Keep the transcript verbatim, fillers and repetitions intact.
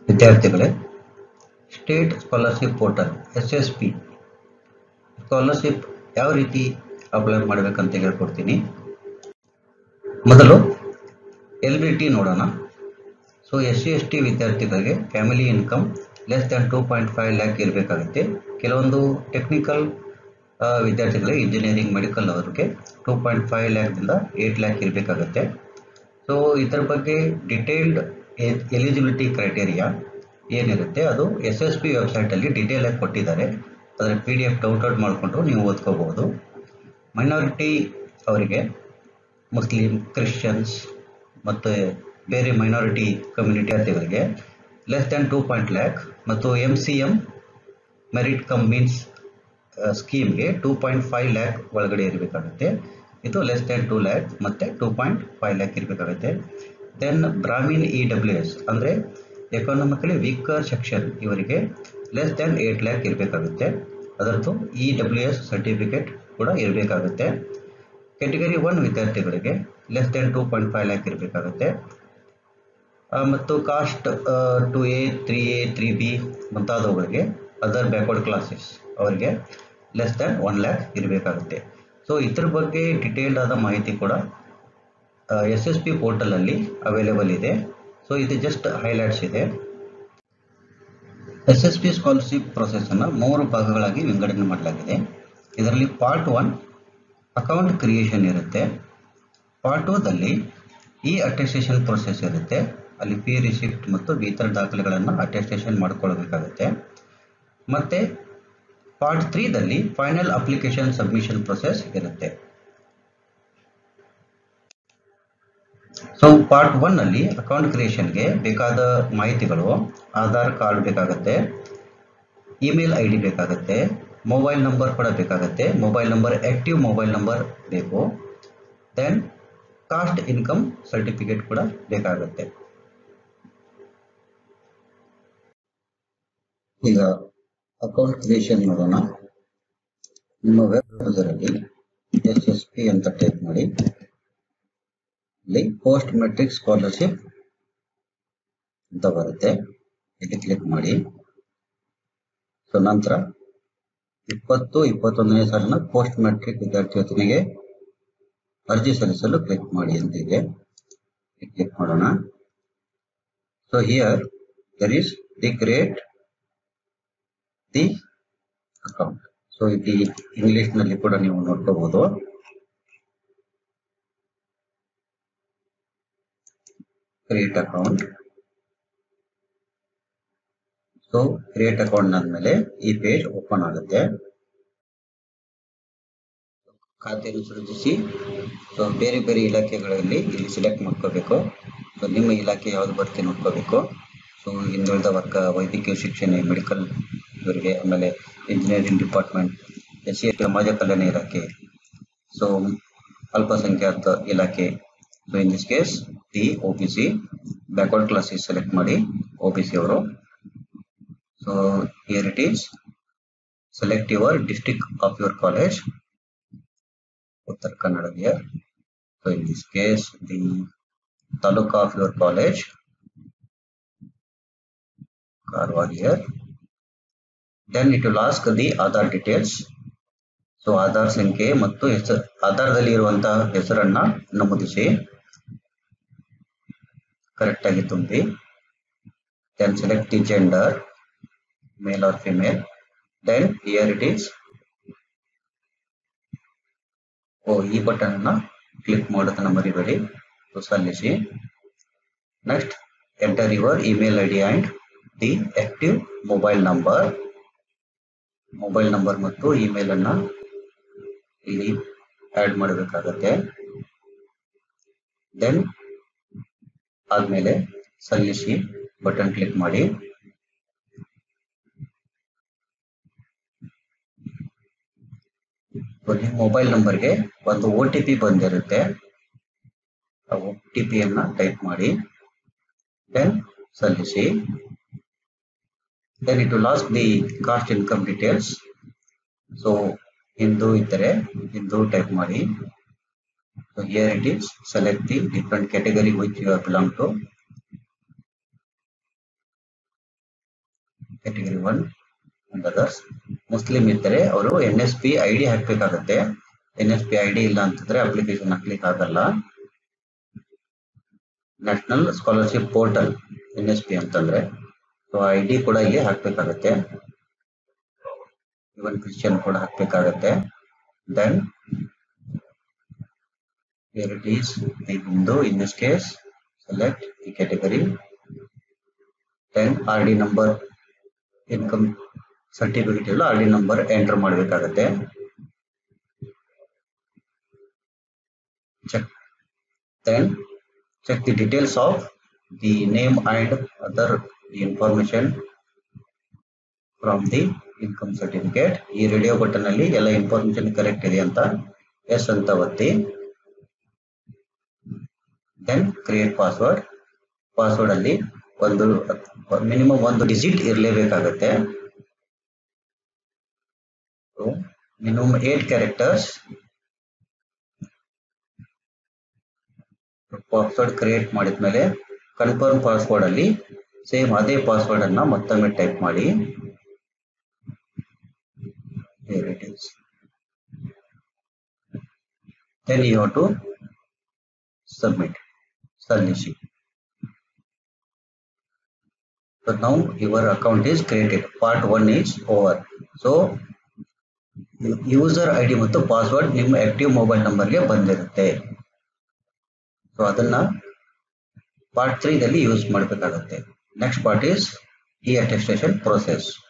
ವಿದ್ಯಾರ್ಥಿಗಳೇ, state scholarship portal S S P scholarship ಯಾವ ರೀತಿ ಅಪ್ಲೈ ಮಾಡಬೇಕಂತ ಹೇಳ್ಕೊಡ್ತೀನಿ. ಮೊದಲು ಎಲ್ ಬಿ ಟಿ ನೋಡೋಣ. So S C S T ವಿದ್ಯಾರ್ಥಿಗಳಿಗೆ family income less than two point five lakh ಇರಬೇಕಾಗುತ್ತೆ. ಕೆಲವೊಂದು ಟೆಕ್ನಿಕಲ್ ವಿದ್ಯಾರ್ಥಿಗಳಿಗೆ ಇಂಜಿನಿಯರಿಂಗ್ ಮೆಡಿಕಲ್ ಅವರಿಗೆ ಟೂ ಪಾಯಿಂಟ್ ಫೈವ್ ಲ್ಯಾಕ್ದಿಂದ ಏಟ್ ಲ್ಯಾಕ್ ಇರಬೇಕಾಗುತ್ತೆ. ಸೊ ಇದರ ಬಗ್ಗೆ ಡಿಟೇಲ್ಡ್ ಎಲಿಜಿಬಿಲಿಟಿ ಕ್ರೈಟೇರಿಯಾ ಏನಿರುತ್ತೆ ಅದು ಎಸ್ ಎಸ್ ಪಿ ವೆಬ್ಸೈಟಲ್ಲಿ ಡೀಟೇಲ್ ಆಗಿ ಕೊಟ್ಟಿದ್ದಾರೆ. ಅದರ ಪಿ ಡಿ ಎಫ್ ಡೌನ್ಲೋಡ್ ಮಾಡಿಕೊಂಡು ನೀವು ಓದ್ಕೋಬಹುದು. ಮೈನಾರಿಟಿ ಅವರಿಗೆ ಮುಸ್ಲಿಂ, ಕ್ರಿಶ್ಚಿಯನ್ಸ್ ಮತ್ತು ಬೇರೆ ಮೈನಾರಿಟಿ ಕಮ್ಯುನಿಟಿ ವಿದ್ಯಾರ್ಥಿಗಳಿಗೆ less than two point lakh ಮತ್ತು M C M merit cum means ಸ್ಕೀಮ್ಗೆ ಟೂ ಪಾಯಿಂಟ್ ಫೈವ್ ಲ್ಯಾಕ್ ಒಳಗಡೆ ಇರಬೇಕಾಗುತ್ತೆ. ಇದು ಲೆಸ್ ದ್ಯಾನ್ ಟೂ ಲ್ಯಾಕ್ ಮತ್ತು ಟೂ ಪಾಯಿಂಟ್ ಫೈವ್ ಲ್ಯಾಕ್ ಇರಬೇಕಾಗುತ್ತೆ. Then Brahmin E W S ಅಂದರೆ ಎಕಾನಮಿಕಲಿ ವೀಕರ್ ಸೆಕ್ಷನ್ ಇವರಿಗೆ ಲೆಸ್ ದ್ಯಾನ್ ಏಟ್ ಲ್ಯಾಕ್ ಇರಬೇಕಾಗುತ್ತೆ. ಅದರದ್ದು ಇ ಡಬ್ಲ್ಯೂ ಎಸ್ ಸರ್ಟಿಫಿಕೇಟ್ ಕೂಡ ಇರಬೇಕಾಗುತ್ತೆ. ಕೆಟಗರಿ ಒನ್ ವಿದ್ಯಾರ್ಥಿಗಳಿಗೆ less than two point five lakh ಇರಬೇಕಾಗುತ್ತೆ. ಮತ್ತು caste two A three A three B ಮುಂತಾದವುಗಳಿಗೆ ಅದರ್ ಬ್ಯಾಕ್ವರ್ಡ್ ಕ್ಲಾಸಸ್ ಅವರಿಗೆ ಲೆಸ್ ದ್ಯಾನ್ ಒನ್ ಲ್ಯಾಕ್ ಇರಬೇಕಾಗುತ್ತೆ. ಸೊ ಇದ್ರ ಬಗ್ಗೆ ಡಿಟೇಲ್ಡ್ ಆದ ಮಾಹಿತಿ ಕೂಡ ಎಸ್ ಎಸ್ ಪಿ ಪೋರ್ಟಲಲ್ಲಿ ಅವೈಲೇಬಲ್ ಇದೆ. ಸೊ ಇದು ಜಸ್ಟ್ ಹೈಲೈಟ್ಸ್ ಇದೆ. ಎಸ್ ಎಸ್ ಪಿ ಸ್ಕಾಲರ್ಶಿಪ್ ಪ್ರೊಸೆಸನ್ನು ಮೂರು ಭಾಗಗಳಾಗಿ ವಿಂಗಡಣೆ ಮಾಡಲಾಗಿದೆ. ಇದರಲ್ಲಿ ಪಾರ್ಟ್ ಒನ್ ಅಕೌಂಟ್ ಕ್ರಿಯೇಷನ್ ಇರುತ್ತೆ. ಪಾರ್ಟ್ ಟೂದಲ್ಲಿ ಇ ಅಟೆಸ್ಟೇಷನ್ ಪ್ರೊಸೆಸ್ ಇರುತ್ತೆ. ಅಲ್ಲಿ ಪಿ ರಿಸಿಪ್ಟ್ ಮತ್ತು ಇತರ ದಾಖಲೆಗಳನ್ನು ಅಟೆಸ್ಟೇಷನ್ ಮಾಡಿಕೊಳ್ಬೇಕಾಗುತ್ತೆ. ಮತ್ತು ಪಾರ್ಟ್ ತ್ರೀದಲ್ಲಿ ಫೈನಲ್ ಅಪ್ಲಿಕೇಶನ್ ಸಬ್ಮಿಷನ್ ಪ್ರೊಸೆಸ್ ಇರುತ್ತೆ. ಸೊ ಪಾರ್ಟ್ ಒನ್ ಅಲ್ಲಿ ಅಕೌಂಟ್ ಕ್ರಿಯೇಷನ್ಗೆ ಬೇಕಾದ ಮಾಹಿತಿಗಳು ಆಧಾರ್ ಕಾರ್ಡ್ ಬೇಕಾಗುತ್ತೆ, ಇಮೇಲ್ ಐ ಡಿ ಬೇಕಾಗುತ್ತೆ, ಮೊಬೈಲ್ ನಂಬರ್ ಕೂಡ ಬೇಕಾಗುತ್ತೆ. Mobile number active mobile number ಬೇಕು. ದೆನ್ ಕಾಸ್ಟ್ ಇನ್ಕಮ್ ಸರ್ಟಿಫಿಕೇಟ್ ಕೂಡ ಬೇಕಾಗುತ್ತೆ. ಈಗ ಅಕೌಂಟ್ ಕ್ರಿಯೇಷನ್ ನೋಡೋಣ. ನಿಮ್ಮ ವೆಬ್ ಬ್ರೌಸರ್ ಅಲ್ಲಿ ಎಸ್ ಎಸ್ ಪಿ ಅಂತ ಟೈಪ್ ಮಾಡಿ, ಇಲ್ಲಿ ಪೋಸ್ಟ್ ಮೆಟ್ರಿಕ್ ಸ್ಕಾಲರ್ಶಿಪ್ ಅಂತ ಬರುತ್ತೆ, ಇಲ್ಲಿ ಕ್ಲಿಕ್ ಮಾಡಿ. ಸೊ ನಂತರ ಇಪ್ಪತ್ತು ಇಪ್ಪತ್ತೊಂದನೇ ಸಾಲಿನ ಪೋಸ್ಟ್ ಮೆಟ್ರಿಕ್ ವಿದ್ಯಾರ್ಥಿ ವೇತನಿಗೆ ಅರ್ಜಿ ಸಲ್ಲಿಸಲು ಕ್ಲಿಕ್ ಮಾಡಿ ಅಂತಿದೆ. ಕ್ಲಿಕ್ ಮಾಡೋಣ. So here there is the create the account. So ಇಲ್ಲಿ ಇಂಗ್ಲಿಷ್ ನಲ್ಲಿ ಕೂಡ ನೀವು ನೋಡ್ಕೋಬಹುದು. Create account. So create account ಆದ್ಮೇಲೆ ಈ ಪೇಜ್ ಓಪನ್ ಆಗುತ್ತೆ. ಖಾತೆಯನ್ನು ಸೃಜಿಸಿ. ಸೊ ಬೇರೆ ಬೇರೆ ಇಲಾಖೆಗಳಲ್ಲಿ ಇಲ್ಲಿ ಸೆಲೆಕ್ಟ್ ಮಾಡ್ಕೋಬೇಕು. ಸೊ ನಿಮ್ಮ ಇಲಾಖೆ ಯಾವ್ದು ಬರುತ್ತೆ ನೋಡ್ಕೋಬೇಕು. ಸೊ ಹಿಂದುಳಿದ ವರ್ಗ, ವೈದ್ಯಕೀಯ ಶಿಕ್ಷಣ, ಮೆಡಿಕಲ್ ಇವರಿಗೆ, ಆಮೇಲೆ ಇಂಜಿನಿಯರಿಂಗ್ ಡಿಪಾರ್ಟ್ಮೆಂಟ್, ಎಸ್ ಸಿ ಸಮಾಜ ಕಲ್ಯಾಣ ಇಲಾಖೆ, ಸೊ ಅಲ್ಪಸಂಖ್ಯಾತ ಇಲಾಖೆ. So in this case the O B C backward classes select ಮಾಡಿ ಒ ಬಿ ಸಿ ಅವರು. So here it is select your district of your college. Uttar Kannada here. So in this case the taluka of your college, Karwar here. Then it will ask the Aadhaar details. So Aadhaar ಸಂಖ್ಯೆ ಮತ್ತು ಹೆಸರು, ಆಧಾರದಲ್ಲಿ ಇರುವಂತಹ ಹೆಸರನ್ನ ನಮೂದಿಸಿ correct ಆಗಿ ತುಂಬಿ. Then select the gender, male or female. Then here it is. ಓ ಈ ಬಟನ್ ಅನ್ನ ಕ್ಲಿಕ್ ಮಾಡೋದನ್ನ ಮರಿಬೇಡಿ. ಸಲ್ಲಿಸಿ. Next enter your email I D and the active mobile number. Mobile number ಮತ್ತು ಇಮೇಲ್ ಅನ್ನ ಇಲ್ಲಿ ಆಡ್ ಮಾಡಬೇಕಾಗತ್ತೆ. ದೆನ್ ಆದ್ಮೇಲೆ ಸಲ್ಲಿಸಿ ಬಟನ್ ಕ್ಲಿಕ್ ಮಾಡಿ. ನಿಮ್ಮ ಮೊಬೈಲ್ ನಂಬರ್ಗೆ ಒಂದು ಒ ಟಿ ಪಿ ಬಂದಿರುತ್ತೆ. ಆ ಒ ಟಿ ಪಿ ಅನ್ನ ಟೈಪ್ ಮಾಡಿ. ದೆನ್ ಸಲ್ಲಿಸಿ. Then it will ask the caste income details. So Hindu ಇದ್ದರೆ ಹಿಂದೂ ಟೈಪ್ ಮಾಡಿ. So here it is select the different category which you are belong to. category one and others. Muslim ಇದ್ದರೆ ಅವರು N S P I D ಹಾಕ್ಬೇಕಾಗತ್ತೆ. N S P I D ಇಲ್ಲ ಅಂತಂದ್ರೆ application ಹಾಕ್ಲಿಕ್ಕೆ ಆಗಲ್ಲ. National scholarship portal N S P ಅಂತಂದ್ರೆ so I D ಕೂಡ ಇಲ್ಲಿ ಹಾಕ್ಬೇಕಾಗತ್ತೆ. ಇವನ್ ಕ್ರಿಶ್ಚಿಯನ್ ಕೂಡ ಹಾಕ್ಬೇಕಾಗತ್ತೆ. Then here it is the Hindu. In this case select the category. Then R D number, income certificate ಇಲ್ಲ R D number enter ಮಾಡಬೇಕಾಗತ್ತೆ. check then check the details of the name and other the information from the income certificate. ಈ radio button ಅಲ್ಲಿ ಎಲ್ಲ information correct ಇದೆ ಅಂತ S ಅಂತ ಒತ್ತಿ. Then create password. Password ಅಲ್ಲಿ ಒಂದು ಮಿನಿಮಮ್ ಒಂದು ಡಿಜಿಟ್ ಇರಲೇಬೇಕಾಗತ್ತೆ. Minimum eight characters. Password create ಮಾಡಿದ್ಮೇಲೆ ಕನ್ಫರ್ಮ್ ಪಾಸ್ವರ್ಡ್ ಅಲ್ಲಿ ಸೇಮ್ ಅದೇ ಪಾಸ್ವರ್ಡ್ ಅನ್ನ ಮತ್ತೊಮ್ಮೆ ಟೈಪ್ ಮಾಡಿ. Here it is. Then you have to submit. Submission. So now your account is created. Part one is over. So user I D ಮತ್ತು password ನಿಮ್ಮ active mobile ನಂಬರ್ಗೆ ಬಂದಿರುತ್ತೆ. So ಅದನ್ನ ಪಾರ್ಟ್ ತ್ರೀ ದಲ್ಲಿ use ಮಾಡಬೇಕಾಗುತ್ತೆ. Next part is e attestation process.